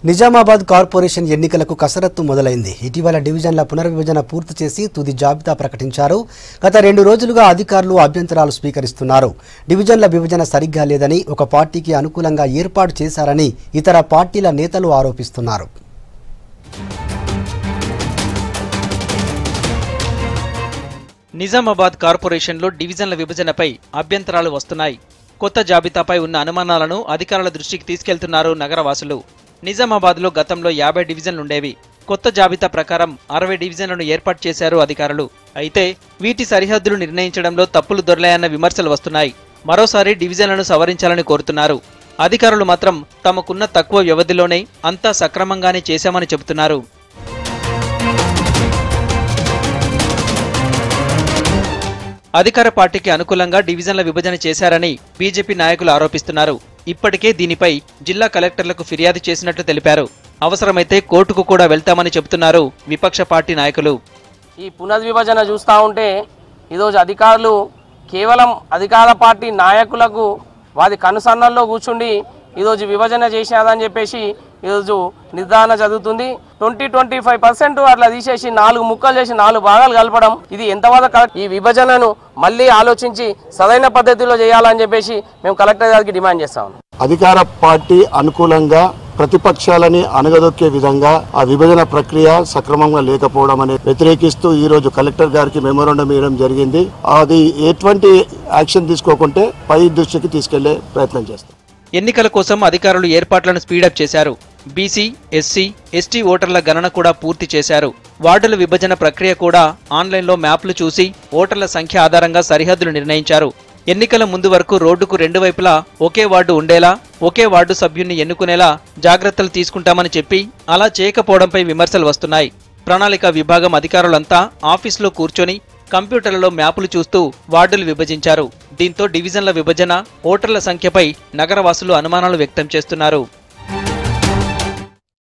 Nizamabad corporation ఎన్నికలకు కసరత్తు మొదలైంది. ఇటీవల డివిజన్ల పునర్విభజన పూర్తి చేసి తుది జాబితా ప్రకటించారు. గత 2 రోజులుగా అధికారులు అభ్యంతరాలు స్వీకరిస్తున్నారు. డివిజన్ల విభజన సరిగ్గా లేదని, ఒక పార్టీకి అనుకూలంగా ఏర్పాటు చేశారని ఇతర పార్టీల నేతలు ఆరోపిస్తున్నారు. నిజామాబాద్ కార్పొరేషన్లో డివిజన్ల విభజనపై అభ్యంతరాలు వస్తున్నాయి. కొత్త జాబితాపై ఉన్న అనుమానాలను అధికారుల దృష్టికి తీసుకెళ్తున్నారు నగరవాసులు. నిజామాబాద్లో గతంలో 50 డివిజన్లుండేవి. కొత్త జాబితా ప్రకారం 60 డివిజన్లను ఏర్పాటు చేశారు అధికారులు. అయితే వీటి సరిహద్దులు నిర్ణయించడంలో తప్పులు దొర్లాయన్న విమర్శలు వస్తున్నాయి. మరోసారి డివిజన్లను సవరించాలని కోరుతున్నారు. అధికారులు మాత్రం తమకున్న తక్కువ వ్యవధిలోనే అంతా సక్రమంగానే చేశామని చెబుతున్నారు. అధికార పార్టీకి అనుకూలంగా డివిజన్ల విభజన చేశారని బీజేపీ నాయకులు ఆరోపిస్తున్నారు. ఇప్పటికే దీనిపై జిల్లా కలెక్టర్లకు ఫిర్యాదు చేసినట్లు తెలిపారు. అవసరమైతే కోర్టుకు కూడా వెళ్తామని చెబుతున్నారు విపక్ష పార్టీ నాయకులు. ఈ పునర్విభజన చూస్తూ ఉంటే ఈరోజు అధికారులు కేవలం అధికార పార్టీ నాయకులకు వారి కనుసన్నల్లో కూర్చుండి ఈరోజు విభజన చేశారని చెప్పేసి ఈరోజు నిర్ధారణ జరుగుతుంది. 20-25% అట్లా తీసేసి 4 ముక్కలు చేసి 4 భాగాలు కలపడం, ఇది ఎంతవరకు కరెక్ట్? ఈ విభజనను మళ్ళీ ఆలోచించి సరైన పద్ధతిలో చేయాలని చెప్పేసి మేము కలెక్టర్ గారికి డిమాండ్ చేస్తాం. అధికార పార్టీ అనుకూలంగా ప్రతిపక్షాలని అణగదొక్కే విధంగా ఆ విభజన ప్రక్రియ సక్రమంగా లేకపోవడం అనేది వ్యతిరేకిస్తూ ఈ రోజు కలెక్టర్ గారికి మెమోరాండం ఇవ్వడం జరిగింది. అది ఎటువంటి యాక్షన్ తీసుకోకుంటే పై దృష్టికి తీసుకెళ్లే ప్రయత్నం చేస్తాం. ఎన్నికల కోసం అధికారులు ఏర్పాట్లను స్పీడప్ చేశారు. బీసీ, ఎస్సీ, ఎస్టీ ఓటర్ల గణన కూడా పూర్తి చేశారు. వార్డుల విభజన ప్రక్రియ కూడా ఆన్లైన్లో మ్యాప్లు చూసి ఓటర్ల సంఖ్య ఆధారంగా సరిహద్దులు నిర్ణయించారు. ఎన్నికల ముందు వరకు రోడ్డుకు 2 వైపులా ఒకే వార్డు ఉండేలా, ఒకే వార్డు సభ్యున్ని ఎన్నుకునేలా జాగ్రత్తలు తీసుకుంటామని చెప్పి అలా చేయకపోవడంపై విమర్శలు వస్తున్నాయి. ప్రణాళిక విభాగం అధికారులంతా ఆఫీసులో కూర్చొని కంప్యూటర్లలో మ్యాపులు చూస్తూ వార్డులు విభజించారు. దీంతో డివిజన్ల విభజన, ఓటర్ల సంఖ్యపై నగరవాసులు అనుమానాలు వ్యక్తం చేస్తున్నారు.